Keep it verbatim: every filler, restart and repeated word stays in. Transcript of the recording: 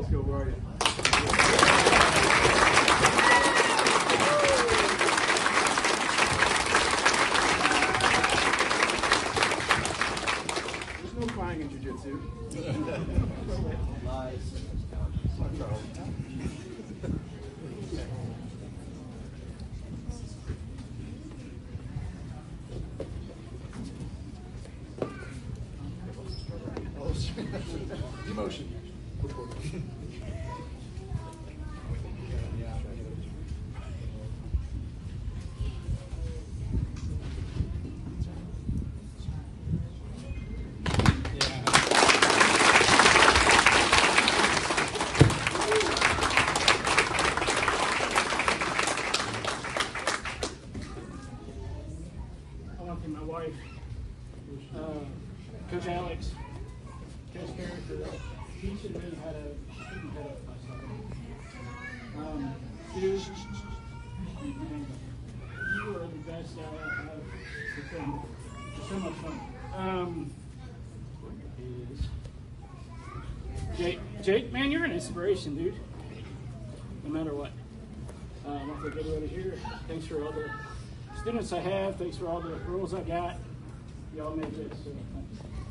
Let's go, where are you? There's no crying in jiu-jitsu. Lies. Emotion. I want to thank my wife, uh, Coach Alex, Coach Carey, for teaching me how to shoot head up myself. Um, dude, man, you are the best guy I have to film. It's so much fun. Um, is Jake, Jake, man, you're an inspiration, dude. No matter what. Uh, I want to thank everybody here. Thanks for all the students I have. Thanks for all the rules I got. Y'all made this. So thanks.